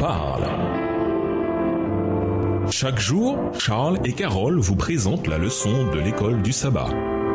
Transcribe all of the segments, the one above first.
parle. Chaque jour, Charles et Carole vous présentent la leçon de l'école du sabbat.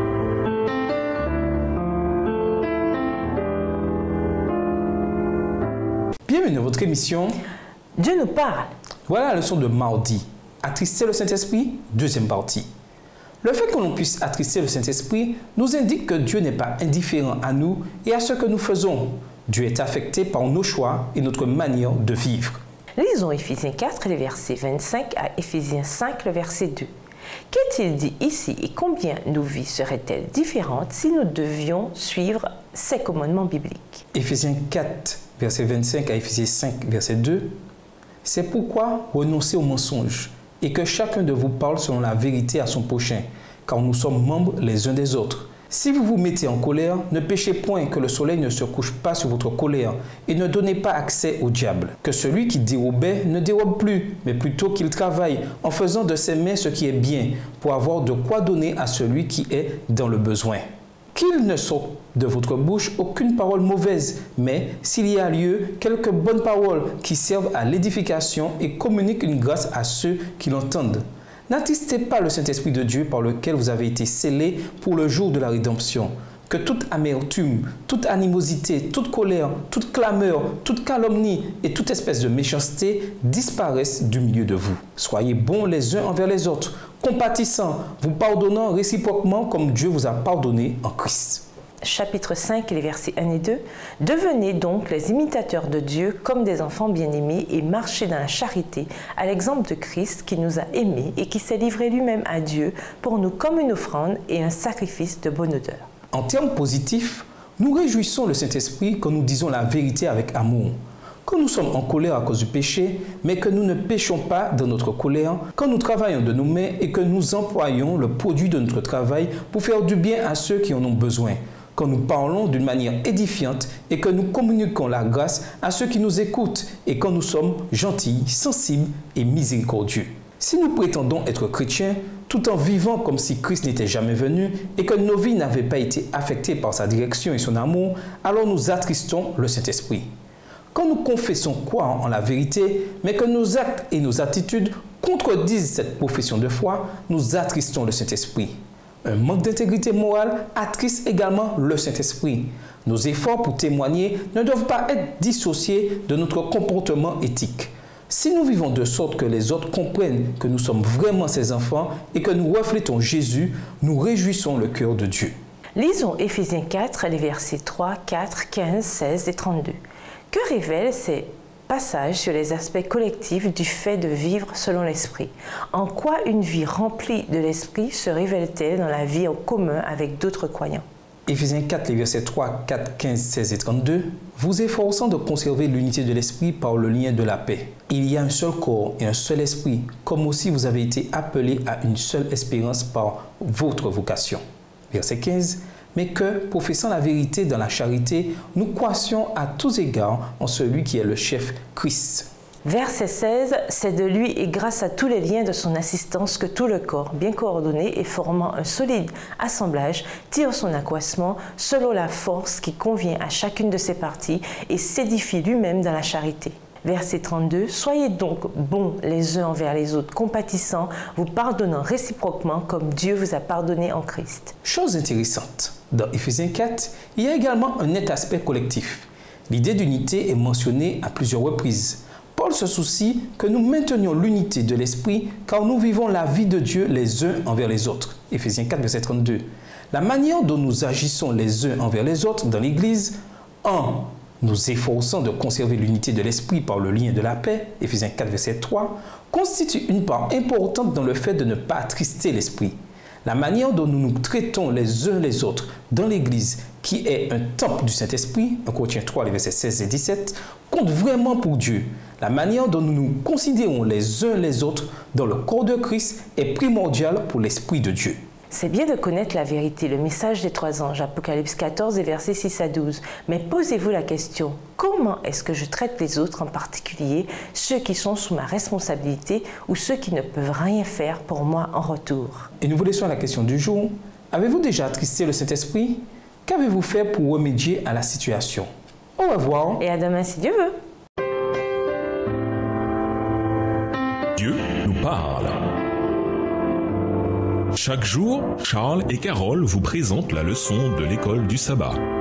Bienvenue dans votre émission Dieu nous parle. Voilà la leçon de mardi. Attrister le Saint-Esprit, deuxième partie. Le fait que l'on puisse attrister le Saint-Esprit nous indique que Dieu n'est pas indifférent à nous et à ce que nous faisons. Dieu est affecté par nos choix et notre manière de vivre. Lisons Éphésiens 4, les versets 25 à Éphésiens 5, le verset 2. Qu'est-il dit ici et combien nos vies seraient-elles différentes si nous devions suivre ces commandements bibliques? Éphésiens 4, verset 25 à Éphésiens 5, verset 2. C'est pourquoi renoncez au mensonge et que chacun de vous parle selon la vérité à son prochain, car nous sommes membres les uns des autres. Si vous vous mettez en colère, ne péchez point que le soleil ne se couche pas sur votre colère et ne donnez pas accès au diable. Que celui qui dérobait ne dérobe plus, mais plutôt qu'il travaille en faisant de ses mains ce qui est bien pour avoir de quoi donner à celui qui est dans le besoin. Qu'il ne sorte de votre bouche aucune parole mauvaise, mais s'il y a lieu, quelques bonnes paroles qui servent à l'édification et communiquent une grâce à ceux qui l'entendent. N'attristez pas le Saint-Esprit de Dieu par lequel vous avez été scellés pour le jour de la rédemption. Que toute amertume, toute animosité, toute colère, toute clameur, toute calomnie et toute espèce de méchanceté disparaissent du milieu de vous. Soyez bons les uns envers les autres, compatissants, vous pardonnant réciproquement comme Dieu vous a pardonné en Christ. Chapitre 5, les versets 1 et 2. Devenez donc les imitateurs de Dieu comme des enfants bien-aimés et marchez dans la charité, à l'exemple de Christ qui nous a aimés et qui s'est livré lui-même à Dieu pour nous comme une offrande et un sacrifice de bonne odeur. En termes positifs, nous réjouissons le Saint-Esprit quand nous disons la vérité avec amour. Quand nous sommes en colère à cause du péché, mais que nous ne péchons pas dans notre colère, quand nous travaillons de nos mains et que nous employons le produit de notre travail pour faire du bien à ceux qui en ont besoin, quand nous parlons d'une manière édifiante et que nous communiquons la grâce à ceux qui nous écoutent et quand nous sommes gentils, sensibles et miséricordieux. Si nous prétendons être chrétiens, tout en vivant comme si Christ n'était jamais venu et que nos vies n'avaient pas été affectées par sa direction et son amour, alors nous attristons le Saint-Esprit. Quand nous confessons croire en la vérité, mais que nos actes et nos attitudes contredisent cette profession de foi, nous attristons le Saint-Esprit. Un manque d'intégrité morale attriste également le Saint-Esprit. Nos efforts pour témoigner ne doivent pas être dissociés de notre comportement éthique. Si nous vivons de sorte que les autres comprennent que nous sommes vraiment ses enfants et que nous reflétons Jésus, nous réjouissons le cœur de Dieu. Lisons Éphésiens 4, les versets 3, 4, 15, 16 et 32. Que révèlent ces passages sur les aspects collectifs du fait de vivre selon l'Esprit? En quoi une vie remplie de l'Esprit se révèle-t-elle dans la vie en commun avec d'autres croyants? Éphésiens 4, les versets 3, 4, 15, 16 et 32. Vous efforçant de conserver l'unité de l'Esprit par le lien de la paix. Il y a un seul corps et un seul esprit, comme aussi vous avez été appelés à une seule espérance par votre vocation. Verset 15. Mais que, professant la vérité dans la charité, nous croissions à tous égards en celui qui est le chef, Christ. Verset 16, c'est de lui et grâce à tous les liens de son assistance que tout le corps, bien coordonné et formant un solide assemblage, tire son accroissement selon la force qui convient à chacune de ses parties et s'édifie lui-même dans la charité. Verset 32, soyez donc bons les uns envers les autres, compatissants, vous pardonnant réciproquement comme Dieu vous a pardonné en Christ. Chose intéressante, dans Éphésiens 4, il y a également un net aspect collectif. L'idée d'unité est mentionnée à plusieurs reprises. Paul se soucie que nous maintenions l'unité de l'esprit car nous vivons la vie de Dieu les uns envers les autres. Éphésiens 4, verset 32. La manière dont nous agissons les uns envers les autres dans l'Église, en nous efforçant de conserver l'unité de l'esprit par le lien de la paix, Éphésiens 4, verset 3, constitue une part importante dans le fait de ne pas attrister l'esprit. La manière dont nous nous traitons les uns les autres dans l'Église, qui est un temple du Saint-Esprit, 1 Corinthiens 3, les versets 16 et 17, compte vraiment pour Dieu. La manière dont nous nous considérons les uns les autres dans le corps de Christ est primordiale pour l'Esprit de Dieu. C'est bien de connaître la vérité, le message des 3 anges, Apocalypse 14 et versets 6 à 12. Mais posez-vous la question, comment est-ce que je traite les autres, en particulier ceux qui sont sous ma responsabilité ou ceux qui ne peuvent rien faire pour moi en retour? Et nous vous laissons la question du jour. Avez-vous déjà attristé le Saint-Esprit? Qu'avez-vous fait pour remédier à la situation? Au revoir. Et à demain si Dieu veut. Dieu nous parle. Chaque jour, Charles et Carole vous présentent la leçon de l'école du sabbat.